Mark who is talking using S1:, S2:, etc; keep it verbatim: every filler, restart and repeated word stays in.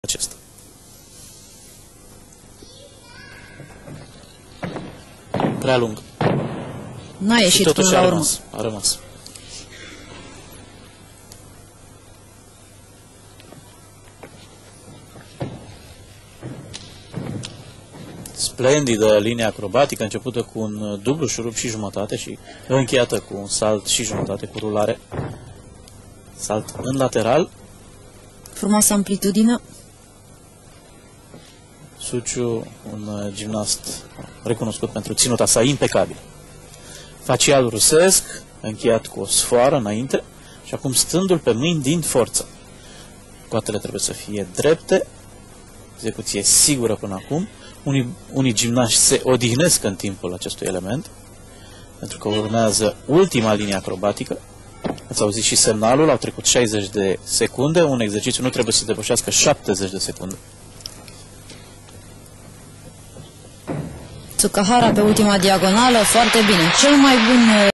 S1: acesta. Prea lung.
S2: N-a ieșit până
S1: la
S2: la urmă.
S1: Rămas, a rămas. Splendidă linie acrobatică, începută cu un dublu șurub și jumătate și încheiată cu un salt și jumătate cu rulare. Salt în lateral.
S2: Frumoasă amplitudine.
S1: Suciu, un gimnast recunoscut pentru ținuta sa impecabil. Facial rusesc, încheiat cu o sfoară înainte și acum stându-l pe mâini din forță. Coatele trebuie să fie drepte, execuție sigură până acum. Unii, unii gimnaști se odihnesc în timpul acestui element, pentru că urmează ultima linie acrobatică. Ați auzit și semnalul, au trecut șaizeci de secunde, un exercițiu nu trebuie să depășească șaptezeci de secunde.
S2: Tsukahara pe ultima diagonală, foarte bine. Cel mai bun